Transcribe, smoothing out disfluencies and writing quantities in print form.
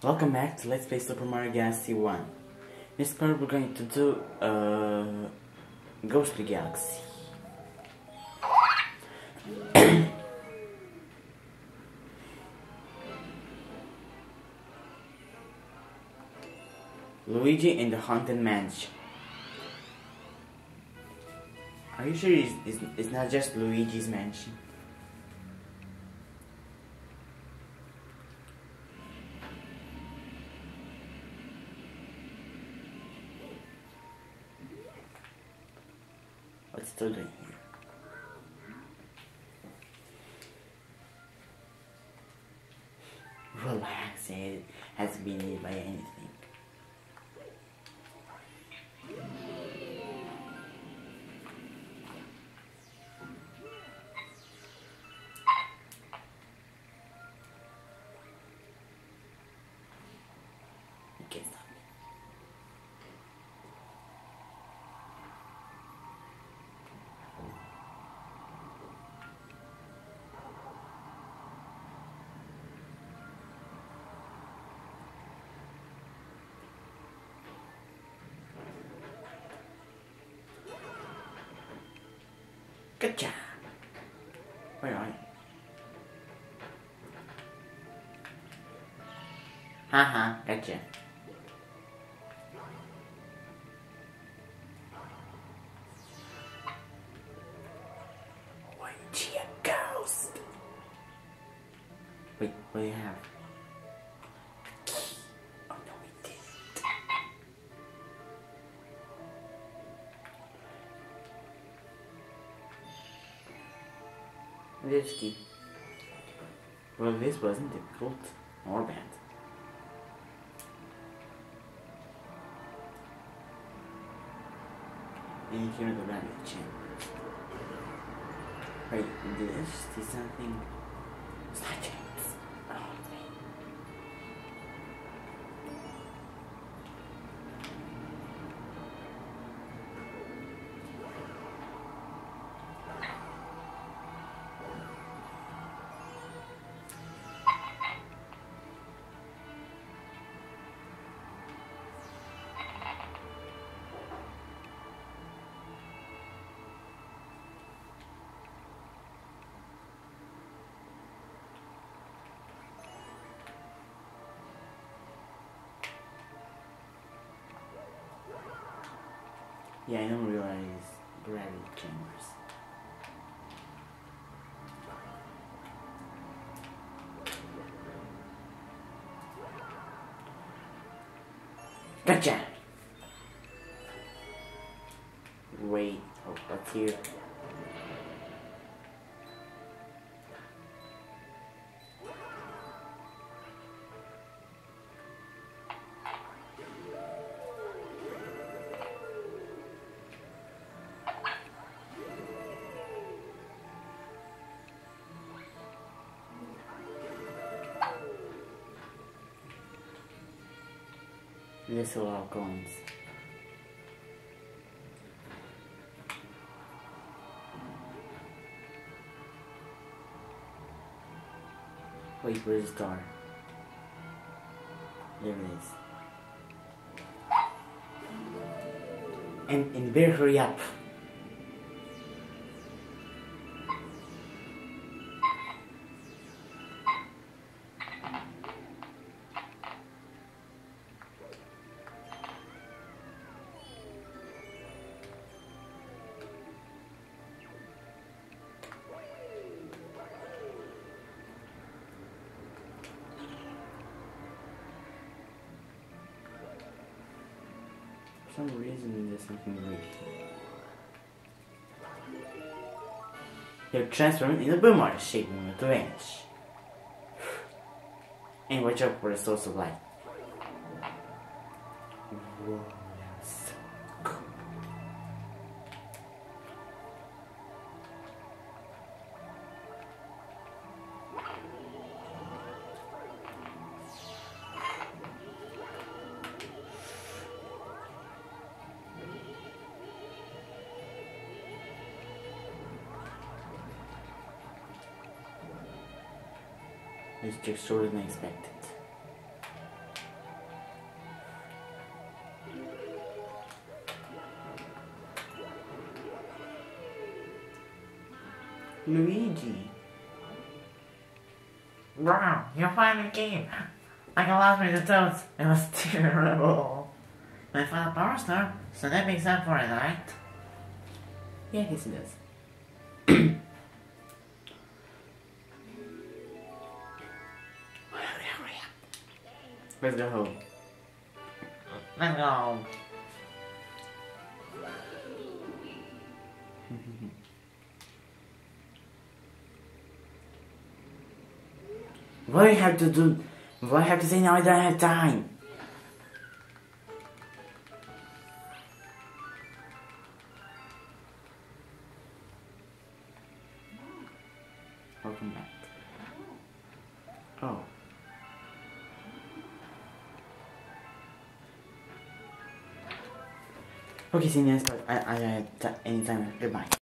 Welcome back to Let's Play Super Mario Galaxy 1. This part we're going to do Ghostly Galaxy. Luigi in the Haunted Mansion. Are you sure it's not just Luigi's mansion? What's still doing here? Relax, it hasn't been made by anything. You can't stop me. Good job. Where are you? Haha, gotcha. Luigi, a ghost. Wait, what do you have? A key. Oh no, we didn't. This key. Well, this wasn't difficult or bad. And here are the rabbit chambers. Wait, did I see something? Snatchings. Oh, man. Yeah, I don't realize gravity chambers. Gotcha! Wait, oh, what's here? This a lot of coins. Wait, where's the star? There it is. And better hurry up. For some reason there's something right here. You're transformed in a boomerang shape moment to vanish. And watch out for the source of light. Whoa, that's so cool. This took shorter than expected. Luigi. Wow, you finally came. I lost my toes. It was terrible. I found a power star, so that makes up for it, right? Yeah, I guess it does. Hurry up. Let's go home. Let's go. What do I have to do? What do I have to say now? I don't have time. Welcome back. Oh. Okay, see you next time. I anytime. Goodbye.